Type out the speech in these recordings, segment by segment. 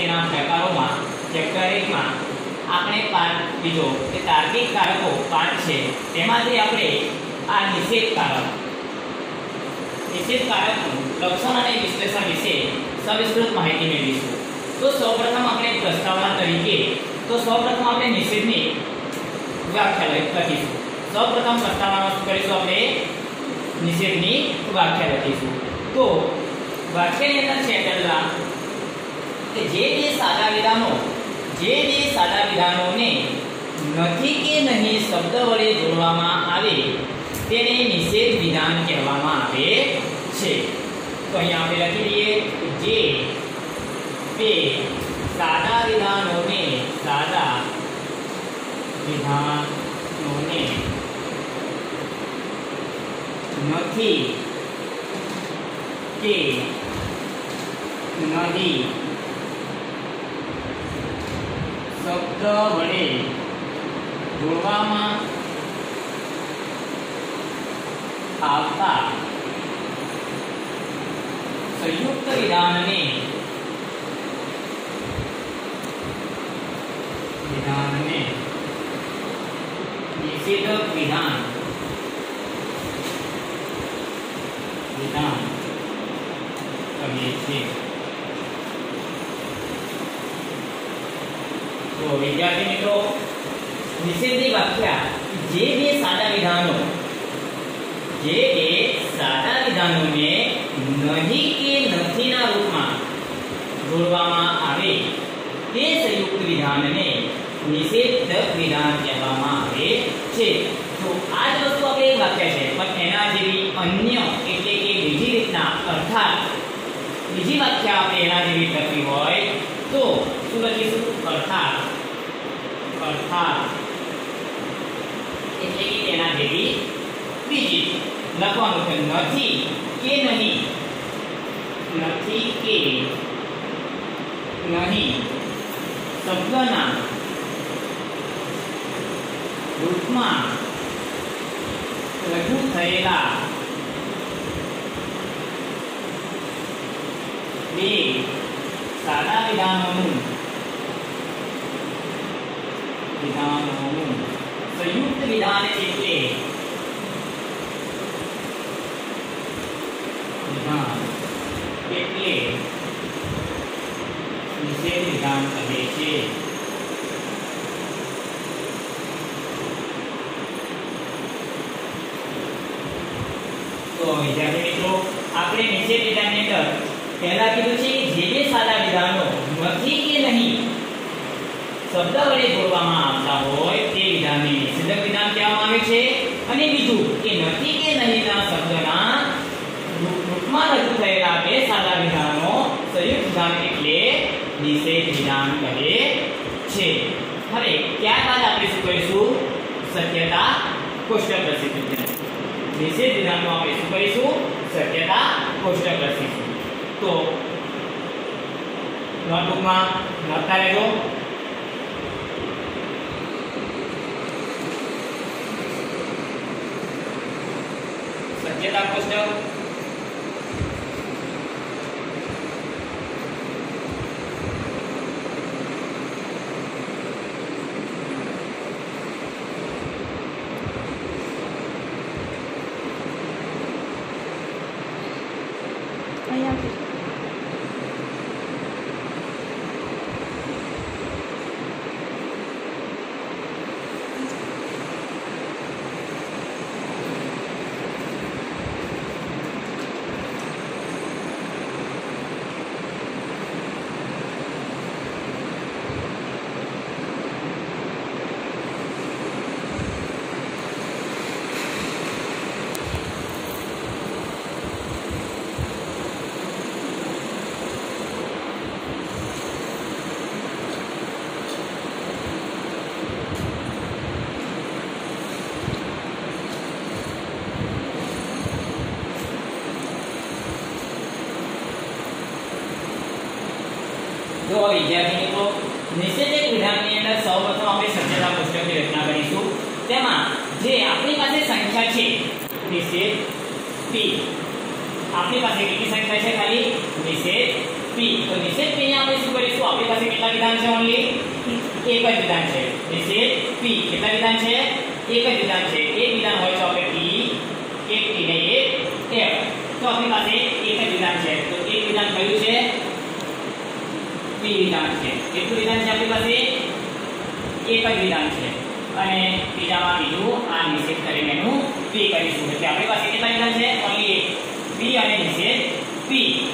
તેના પ્રકારોમાં ચેપ્ટર 1 માં આપણે પાઠ બીજો કે તાર્કિક કારકો પાઠ છે, તેમાંથી આપણે આ નિષેધ કારકનું લક્ષણ અને વિશ્લેષણ વિશે સવિસ્તૃત માહિતી મેળવીશું. તો સૌપ્રથમ આપણે પ્રસ્તાવના તરીકે આપણે નિષેધની વ્યાખ્યા લખીશું. સૌપ્રથમ પ્રસ્તાવનામાં શું કરીશું? આપણે નિષેધની વ્યાખ્યા લખીશું. તો વાક્યની અંદર છે પહેલા કે જે બે સાદા વિધાનોને નથી કે નહીં શબ્દ વડે જોડવામાં આવે તેને નિષેધ વિધાન કહેવામાં આવે છે. તો અહીંયા આપણે લખી દઈએ જે બે સાદા વિધાનોને નથી કે નહીં શબ્દ વડે જોડવામાં આવતા સંયુક્ત વિધાનને નિષેધક વિધાન કહીએ છીએ. તો વિદ્યાર્થી મિત્રો, નિષેધની વ્યાખ્યા જે બે સાદા વિધાનોને નહીં કે નથીના રૂપમાં જોડવામાં આવે તે સંયુક્ત વિધાનને નિષેધક વિધાન કહેવામાં આવે છે. તો આ જ વસ્તુ આપણે એક વાક્ય છે, પણ એના જેવી અન્ય એટલે કે બીજી રીતના અર્થાત બીજી વ્યાખ્યા આપણે એના જેવી કરવી હોય તો શું લખીશું? અર્થાત એટલે કે તેના જેવી બીજી લખવાનું છે. નથી કે નહીં શબ્દના રૂપમાં રજૂ થયેલા બે સાદા વિધાનોનું સંયુક્ત વિધાન એટલે નિષેધ વિધાન કહે છે. તો વિદ્યાર્થી મિત્રો, આપણે નિષેધ વિધાનની અંદર પહેલા કીધું છે કે જે બે સાદા વિધાનો નથી કે નહીં શબ્દ વડે જોડવામાં આવતા હોય તે વિધાનને નિષેધક વિધાન કહેવામાં આવે છે. અને બીજું કે નથી કે નહીંના શબ્દના રૂપમાં રજૂ થયેલા બે સાદા વિધાનો સંયુક્ત વિધાન એટલે નિષેધ વિધાન કહે છે. હવે ત્યારબાદ આપણે શું કરીશું? શક્યતા કોષ્ટક રચીશું. નિષેધ વિધાનમાં આપણે શું કરીશું? શક્યતા કોષ્ટક રચીશું. તો નોટબુકમાં લખતા રહેજો. શક્યતા કોષ્ટક જો વિદ્યાર્થી મિત્રો, નિષેધક વિધાનની અંદર સૌપ્રથમ આપણે શક્યતા કોષ્ટકની રચના કરીશું. તેમાં જે આપણી પાસે સંખ્યા છે નિષેધ p, આપણી પાસે કેટલી સંખ્યા છે? ખાલી નિષેધ p. તો નિષેધ p ને આપણે શું કરીશું? આપણી પાસે વિધાન છે ઓન્લી એક જ વિધાન છે નિષેધ p કેટલા વિધાન છે એક જ વિધાન છે એક વિધાન હોય તો આપણે p એક p ને એક f તો આપણી પાસે એક જ વિધાન છે તો એક વિધાન કયું છે p વિધાન છે કેટલું વિધાન છે આપણી પાસે એક જ વિધાન છે અને બીજામાં બીજું આ નિષેધ કરીને એનું p કરીશું એટલે આપણી પાસે કેટલા વિધાન છે ઓન્લી p અને નિષેધ p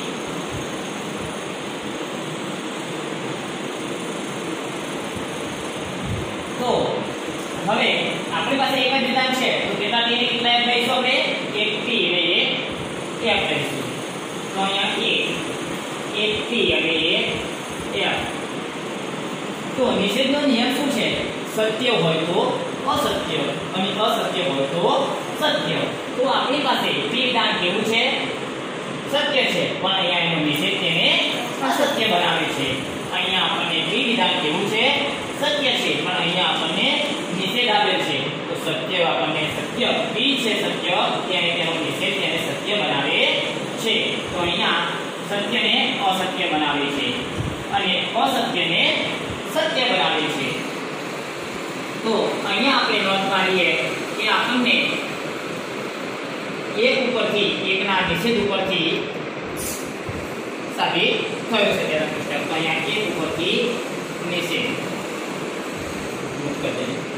તો હવે આપણી પાસે એક જ વિધાન છે તો કેટલા p ને કેટલા f લઈશું આપણે એક p અને એક f લઈશું તો અહીંયા એક p અને એક f તો નિષેધનો નિયમ શું છે સત્ય હોય તો અસત્ય અને અસત્ય હોય તો સત્ય તો આપણી પાસે p વિધાન કેવું છે સત્ય છે પણ અહીંયા એનો નિષેધ તેને અસત્ય બનાવે છે અહીંયા આપણને p વિધાન કેવું છે સત્ય છે પણ અહીંયા આપણને નિષેધ આપેલ છે તો સત્ય આપણને સત્ય p છે સત્ય તેને તેનો નિષેધ તેને સત્ય બનાવે છે તો અહીંયા સત્યને અસત્ય બનાવે છે અને અસત્યને સત્ય બનાવે છે તો અહીંયા આપણે નોંધ પાડીએ કે આપણને એક ઉપરથી એકના નિષેધ ઉપરથી સાબિત થયું છે તેના પુસ્તક તો અહીંયા એક ઉપરથી નિષેધ મુક્ત કરી